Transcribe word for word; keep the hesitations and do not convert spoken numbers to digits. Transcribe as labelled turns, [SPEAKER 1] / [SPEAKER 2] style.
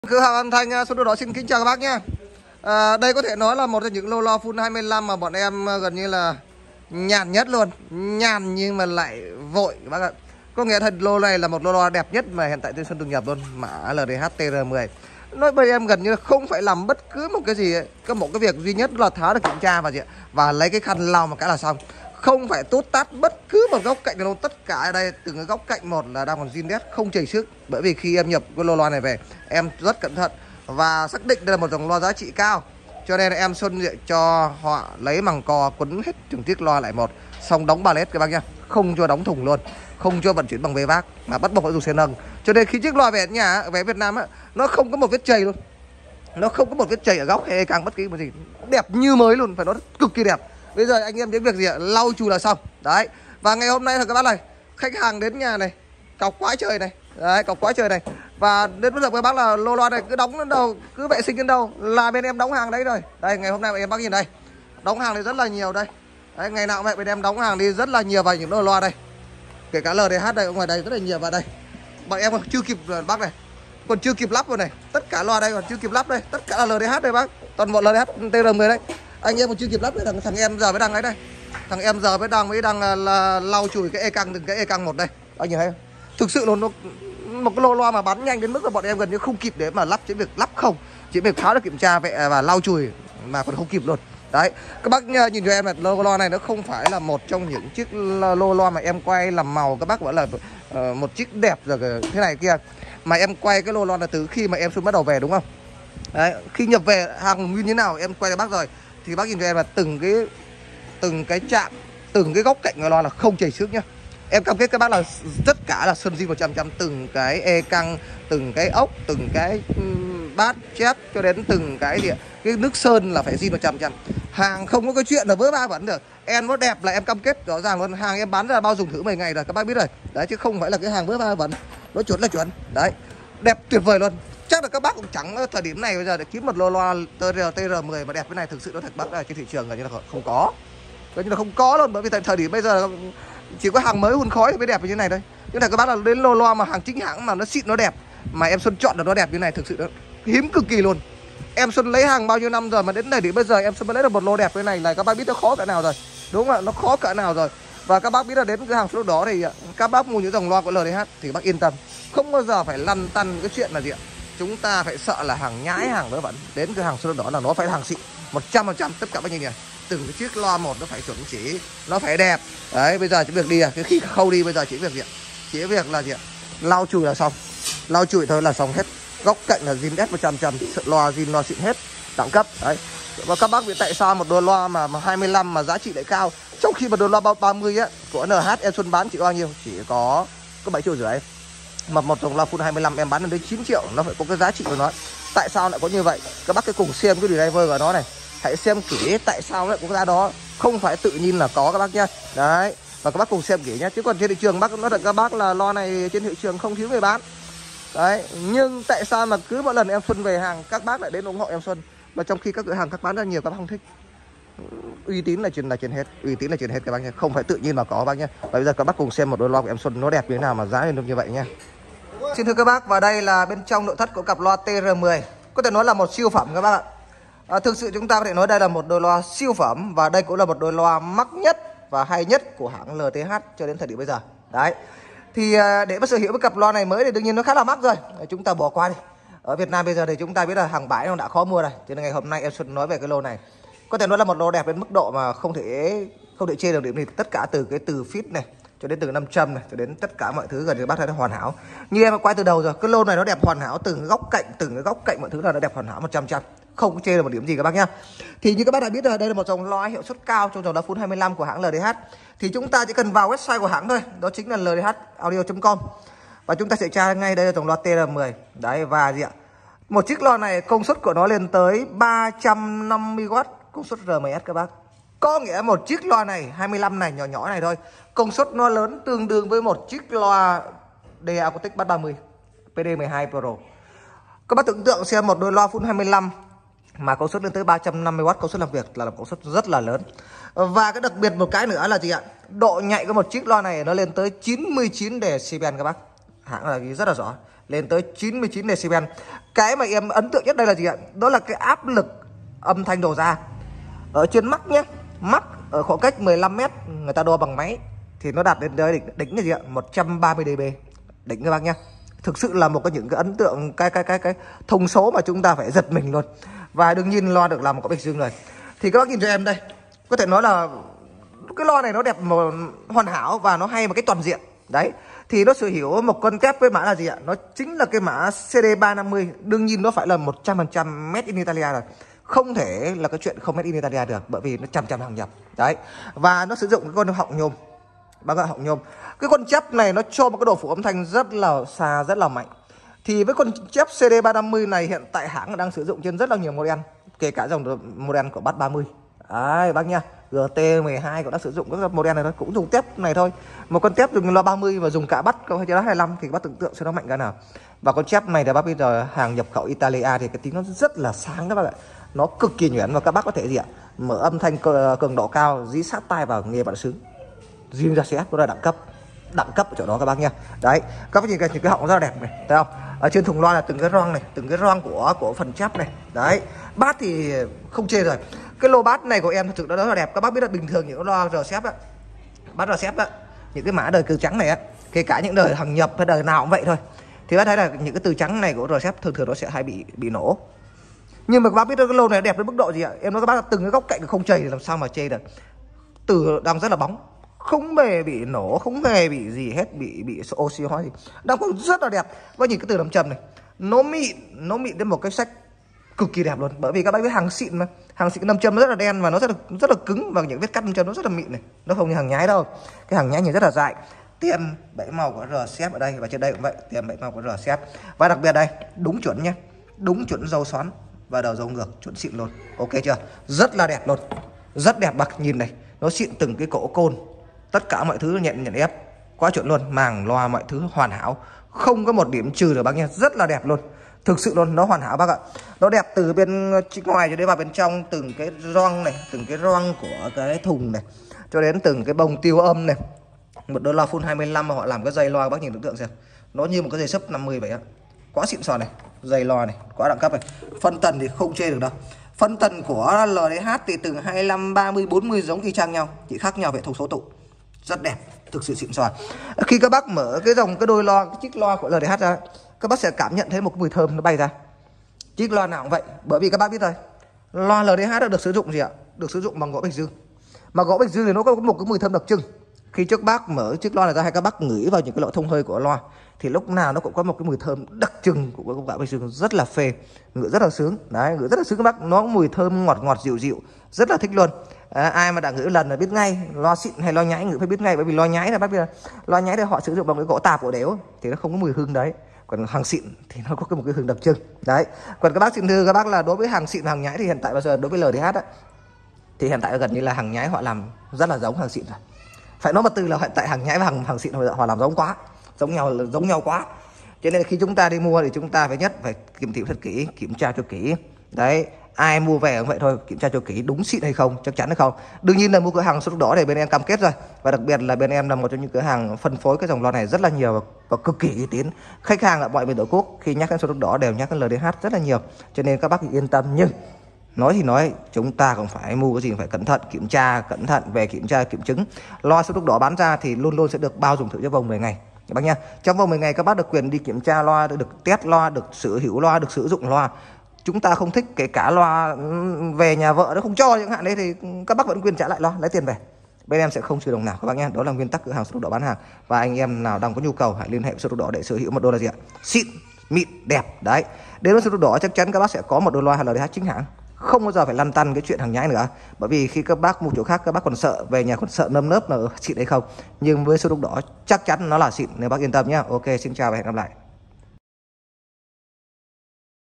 [SPEAKER 1] Cửa hàng âm thanh số đồ đó xin kính chào các bác nhé. À, đây có thể nói là một trong những lô loa full hai mươi lăm mà bọn em gần như là nhàn nhất luôn, nhàn nhưng mà lại vội các bác ạ. Có nghĩa thật lô này là một lô loa đẹp nhất mà hiện tại trên Sơn Tùng nhập luôn, mã lờ đê hát T R mười. Nói bây em gần như không phải làm bất cứ một cái gì ấy. Có một cái việc duy nhất là tháo được kiểm tra và gì và lấy cái khăn lau một cái là xong. Không phải tốt tát bất cứ một góc cạnh nào luôn, tất cả ở đây từng cái góc cạnh một là đang còn zin đét, không chảy xước. Bởi vì khi em nhập cái lô loa này về, em rất cẩn thận và xác định đây là một dòng loa giá trị cao, cho nên là em xuân cho họ lấy màng cò quấn hết từng chiếc loa lại một, xong đóng ba led các bác nhá, không cho đóng thùng luôn, không cho vận chuyển bằng bê vác mà bắt buộc phải dùng xe nâng. Cho nên khi chiếc loa về nhà về Việt Nam á, nó không có một vết chày luôn, nó không có một vết chày ở góc hay càng bất kỳ một gì, đẹp như mới luôn, phải nói cực kỳ đẹp. Bây giờ anh em đến việc gì ạ? Lau chùi là xong. Đấy. Và ngày hôm nay là các bác này, khách hàng đến nhà này, cọc quá trời này. Đấy, cọc quá trời này. Và đến bây giờ các bác là lô loa này cứ đóng đến đâu, cứ vệ sinh đến đâu là bên em đóng hàng đấy rồi. Đây, ngày hôm nay em bác nhìn đây. Đóng hàng thì rất là nhiều đây. Đấy, ngày nào vậy bên em đóng hàng đi rất là nhiều vào những lô loa đây. Kể cả lờ đê hát đây, ở ngoài đây rất là nhiều vào đây. Bọn em còn chưa kịp bác này. Còn chưa kịp lắp rồi này. Tất cả loa đây còn chưa kịp lắp đây. Tất cả là lờ đê hát đây bác. Toàn bộ lờ đê hát T R mười đấy. Anh em còn chưa kịp lắp đấy, thằng, thằng em giờ mới đang ấy đây. Thằng em giờ mới đang mới đang là, là lau chùi cái e căng từng cái e căng một đây. Anh nhìn thấy không? Thực sự luôn, nó một cái lô loa mà bắn nhanh đến mức là bọn em gần như không kịp để mà lắp, chỉ việc lắp không, chỉ việc tháo được kiểm tra vậy và lau chùi mà còn không kịp luôn. Đấy, các bác nhìn cho em là lô loa này nó không phải là một trong những chiếc lô loa mà em quay làm màu các bác gọi là uh, một chiếc đẹp rồi thế này kia, mà em quay cái lô loa là từ khi mà em Xuân bắt đầu về đúng không? Đấy, khi nhập về hàng như thế nào em quay cho bác rồi, thì bác nhìn cho em là từng cái từng cái chạm, từng cái góc cạnh của loa là không chảy xước nhá. Em cam kết các bác là tất cả là sơn zin một trăm trăm, từng cái e căng, từng cái ốc, từng cái bát chép cho đến từng cái gì ạ, cái nước sơn là phải zin một trăm trăm. Hàng không có cái chuyện là vỡ va vẫn được. Em nó đẹp là em cam kết rõ ràng luôn, hàng em bán ra bao dùng thử mười ngày rồi các bác biết rồi. Đấy, chứ không phải là cái hàng vỡ va vẫn, nó chuẩn là chuẩn. Đấy, đẹp tuyệt vời luôn. Chắc là các bác cũng chẳng thời điểm này bây giờ để kiếm một lô loa T R mười mà đẹp cái này, thực sự nó thật bác là trên thị trường gần như là không có, gần như là không có luôn. Bởi vì tại thời điểm bây giờ chỉ có hàng mới hun khói thì mới đẹp như thế này thôi. Nhưng này các bác là đến lô loa mà hàng chính hãng mà nó xịn nó đẹp, mà em Xuân chọn được nó đẹp như này, thực sự nó hiếm cực kỳ luôn. Em Xuân lấy hàng bao nhiêu năm rồi mà đến này đến bây giờ em Xuân mới lấy được một lô đẹp như này này, các bác biết nó khó cỡ nào rồi, đúng không ạ? Nó khó cỡ nào rồi. Và các bác biết là đến cái hàng số đó thì các bác mua những dòng loa của lờ đê hát thì bác yên tâm, không bao giờ phải lăn tăn cái chuyện là gì ạ, chúng ta phải sợ là hàng nhái hàng vớ vẩn. Đến cái hàng số đó là nó phải hàng xịn một trăm phần trăm, tất cả bác nhìn này, từng cái chiếc loa một nó phải chuẩn chỉ, nó phải đẹp. Đấy, bây giờ chỉ việc đi à, cái khi khâu đi bây giờ chỉ việc gì ạ, chỉ việc là gì ạ, lau chùi là xong, lau chùi thôi là xong hết. Góc cạnh là zin đét một trăm trăm, loa zin loa xịn hết, đẳng cấp. Đấy, và các bác biết tại sao một đôi loa mà, mà hai mươi lăm mà giá trị lại cao, trong khi một đôi loa ba mươi á của en hát em Xuân bán chỉ có bao nhiêu, chỉ có có bảy triệu rưỡi, mà một dòng loa full hai mươi lăm em bán đến chín triệu, nó phải có cái giá trị của nó. Tại sao lại có như vậy? Các bác cứ cùng xem cái driver của nó này, hãy xem kỹ tại sao lại có cái giá đó, không phải tự nhiên là có các bác nhá. Đấy, và các bác cùng xem kỹ nhá. Chứ còn trên thị trường bác nói thật các bác là loa này trên thị trường không thiếu người bán. Đấy, nhưng tại sao mà cứ mỗi lần em Xuân về hàng các bác lại đến ủng hộ em Xuân, mà trong khi các cửa hàng các bán ra nhiều các bác không thích. Uy tín là chuyện là chuyện hết, uy tín là chuyện hết các bác nhá, không phải tự nhiên mà có các bác nhá. Và bây giờ các bác cùng xem một đôi loa của em Xuân nó đẹp như thế nào mà giá lên được như vậy nhá. Xin thưa các bác, và đây là bên trong nội thất của cặp loa T R mười, có thể nói là một siêu phẩm các bác ạ. À, thực sự chúng ta có thể nói đây là một đôi loa siêu phẩm, và đây cũng là một đôi loa mắc nhất và hay nhất của hãng lờ tê hát cho đến thời điểm bây giờ. Đấy, thì để mà sở hữu cái cặp loa này mới thì đương nhiên nó khá là mắc rồi, chúng ta bỏ qua đi. Ở Việt Nam bây giờ thì chúng ta biết là hàng bãi nó đã khó mua rồi, cho nên ngày hôm nay em Xuân nói về cái lô này, có thể nói là một lô đẹp đến mức độ mà không thể không thể chê được điểm gì. Tất cả từ cái từ fit này cho đến từ nam châm này cho đến tất cả mọi thứ gần như bác thấy nó hoàn hảo. Như em quay từ đầu rồi, cái lô này nó đẹp hoàn hảo, từng góc cạnh từng cái góc cạnh mọi thứ là nó đẹp hoàn hảo một trăm trăm, không có chê được một điểm gì các bác nhá. Thì như các bác đã biết rồi, đây là một dòng loa hiệu suất cao trong dòng loa full hai mươi lăm của hãng lờ đê hát. Thì chúng ta chỉ cần vào website của hãng thôi, đó chính là l d h audio chấm com, và chúng ta sẽ tra ngay đây là dòng loa T R mười. Đấy, và gì ạ, một chiếc loa này công suất của nó lên tới ba trăm năm mươi oát, công suất R M S các bác. Có nghĩa một chiếc loa này hai mươi lăm này nhỏ nhỏ này thôi, công suất nó lớn tương đương với một chiếc loa D A Acoustic Bass ba mươi P D mười hai Pro. Các bác tưởng tượng xem một đôi loa full hai mươi lăm mà công suất lên tới ba trăm năm mươi oát công suất làm việc là một công suất rất là lớn. Và cái đặc biệt một cái nữa là gì ạ? Độ nhạy của một chiếc loa này nó lên tới chín mươi chín decibel các bác. Hãng là ghi rất là rõ, lên tới chín mươi chín decibel. Cái mà em ấn tượng nhất đây là gì ạ? Đó là cái áp lực âm thanh đổ ra ở trên mắt nhé. Mắt ở khoảng cách mười lăm mét người ta đo bằng máy thì nó đạt đến tới đỉnh, đỉnh là gì ạ? một trăm ba mươi decibel. Đỉnh các bác nhé. Thực sự là một cái những cái ấn tượng cái cái cái cái thông số mà chúng ta phải giật mình luôn. Và đương nhiên loa được làm có bịch dương rồi. Thì các bác nhìn cho em đây, có thể nói là cái loa này nó đẹp mà hoàn hảo và nó hay một cái toàn diện. Đấy, thì nó sở hữu một con kép với mã là gì ạ? Nó chính là cái mã C D ba năm mươi. Đương nhiên nó phải là một trăm phần trăm made in Italia rồi. Không thể là cái chuyện không made in Italia được, bởi vì nó trăm trăm hàng nhập. Đấy, và nó sử dụng cái con họng nhôm. Bác ạ, họng nhôm. Cái con chép này nó cho một cái độ phủ âm thanh rất là xa, rất là mạnh. Thì với con chép C D ba năm mươi này hiện tại hãng đang sử dụng trên rất là nhiều model, kể cả dòng model của Bass ba mươi. Đấy bác nha, G T mười hai cũng đã sử dụng các model này thôi, cũng dùng tép này thôi. Một con tép dùng loa ba mươi và dùng cả Bass có hai mươi lăm thì bác tưởng tượng sẽ nó mạnh cái nào. Và con chép này là bác bây giờ hàng nhập khẩu Italia thì cái tiếng nó rất là sáng các bác ạ. Nó cực kỳ nhuyễn và các bác có thể gì ạ? Mở âm thanh cường độ cao dí sát tai vào nghe bạn sướng. Riêng ra sẽ có là đẳng cấp. Đẳng cấp ở chỗ đó các bác nha. Đấy, các bác nhìn cái những cái họng rất là đẹp này, thấy không? Ở trên thùng loa là từng cái roang này, từng cái roang của của phần chép này. Đấy, bass thì không chê rồi. Cái lô bass này của em thực sự nó rất là đẹp. Các bác biết là bình thường những cái loa R xê á, bass R xê á, những cái mã đời từ trắng này á, kể cả những đời hàng nhập hay đời nào cũng vậy thôi. Thì bác thấy là những cái từ trắng này của R xê thường thường nó sẽ hay bị bị nổ. Nhưng mà các bác biết cái lô này đẹp đến mức độ gì ạ? Em nói các bác là từng cái góc cạnh không chảy thì làm sao mà chê được. Từ đang rất là bóng, không hề bị nổ, không hề bị gì hết, bị bị oxy hóa gì, đang còn rất là đẹp. Và nhìn cái từ nam châm này, nó mịn, nó mịn đến một cái sách cực kỳ đẹp luôn. Bởi vì các bác biết hàng xịn mà, hàng xịn nam châm nó rất là đen và nó rất là rất là cứng, và những vết cắt nam châm nó rất là mịn này, nó không như hàng nhái đâu. Cái hàng nhái nhìn rất là dại. Tem bảy màu của R xê ở đây và trên đây cũng vậy, tem bảy màu của R xê. Và đặc biệt đây, đúng chuẩn nhé, đúng chuẩn dấu xoắn và đầu dấu ngược chuẩn xịn luôn. Ok chưa? Rất là đẹp luôn, rất đẹp bác nhìn này, nó xịn từng cái cổ côn. Tất cả mọi thứ nhận nhận ép quá chuẩn luôn, màng loa mọi thứ hoàn hảo, không có một điểm trừ được bác nha, rất là đẹp luôn, thực sự luôn, nó hoàn hảo bác ạ. Nó đẹp từ bên ngoài cho đến vào bên trong, từng cái roang này, từng cái roang của cái thùng này, cho đến từng cái bông tiêu âm này. Một đôi loa full hai mươi lăm mà họ làm cái dây loa, bác nhìn tưởng tượng xem, nó như một cái dây sấp năm mươi vậy á, quá xịn sò này, dây loa này, quá đẳng cấp này. Phân tần thì không chê được đâu. Phân tần của L D H thì từ hai mươi lăm, ba mươi, bốn mươi giống y chang nhau, chỉ khác nhau về thông số tụ. Rất đẹp, thực sự xịn sò. Khi các bác mở cái dòng cái đôi loa, cái chiếc loa của L D H ra, các bác sẽ cảm nhận thấy một cái mùi thơm nó bay ra. Chiếc loa nào cũng vậy, bởi vì các bác biết rồi, loa L D H đã được sử dụng gì ạ? Được sử dụng bằng gỗ bạch dương. Mà gỗ bạch dương thì nó có một cái mùi thơm đặc trưng. Khi trước bác mở chiếc loa này ra hay các bác ngửi vào những cái lỗ thông hơi của loa thì lúc nào nó cũng có một cái mùi thơm đặc trưng của gỗ bạch dương, rất là phê, ngửi rất là sướng. Đấy, ngửi rất là sướng các bác, nó có mùi thơm ngọt ngọt dịu dịu, rất là thích luôn. À, ai mà đã ngửi lần là biết ngay, loa xịn hay loa nhái ngửi phải biết ngay, bởi vì loa nhái là bác biết là loa nhái thì họ sử dụng bằng cái gỗ tạp gỗ đếu thì nó không có mùi hương đấy. Còn hàng xịn thì nó có cái một cái hương đặc trưng. Đấy. Còn các bác xin thưa các bác là đối với hàng xịn và hàng nhái thì hiện tại bây giờ đối với L D H á, thì hiện tại gần như là hàng nhái họ làm rất là giống hàng xịn rồi. Phải nói một từ là hiện tại hàng nhái và hàng hàng xịn họ làm giống quá, giống nhau giống nhau quá. Cho nên khi chúng ta đi mua thì chúng ta phải nhất phải kiểm thị thật kỹ, kiểm tra cho kỹ. Đấy, ai mua về cũng vậy thôi, kiểm tra cho kỹ đúng xịn hay không, chắc chắn hay không. Đương nhiên là mua cửa hàng số đỏ để bên em cam kết rồi, và đặc biệt là bên em là một trong những cửa hàng phân phối cái dòng loa này rất là nhiều và cực kỳ uy tín. Khách hàng ở mọi miền tổ quốc khi nhắc đến số đỏ đều nhắc đến L D H rất là nhiều, cho nên các bác yên tâm. Nhưng nói thì nói, chúng ta cũng phải mua cái gì phải cẩn thận, kiểm tra cẩn thận về kiểm tra kiểm chứng. Loa số đỏ bán ra thì luôn luôn sẽ được bao dùng thử trong vòng mười ngày các bác nha. Trong vòng mười ngày các bác được quyền đi kiểm tra loa, được test loa, được sở hữu loa, được sử dụng loa. Chúng ta không thích kể cả loa về nhà vợ nó không cho chẳng hạn đấy thì các bác vẫn quyền trả lại loa, lấy tiền về. Bên em sẽ không trừ đồng nào các bác nhé. Đó là nguyên tắc cửa hàng số đỏ bán hàng. Và anh em nào đang có nhu cầu hãy liên hệ với số đỏ để sở hữu một đôi là gì ạ? Xịn, mịn, đẹp. Đấy. Đến với số đỏ chắc chắn các bác sẽ có một đôi loa L D H chính hãng. Không bao giờ phải lăn tăn cái chuyện hàng nhái nữa. Bởi vì khi các bác mua chỗ khác các bác còn sợ, về nhà còn sợ nơm nớp là xịn hay không. Nhưng với số đỏ chắc chắn nó là xịn, nếu bác yên tâm nhé. Ok, xin chào và hẹn gặp lại.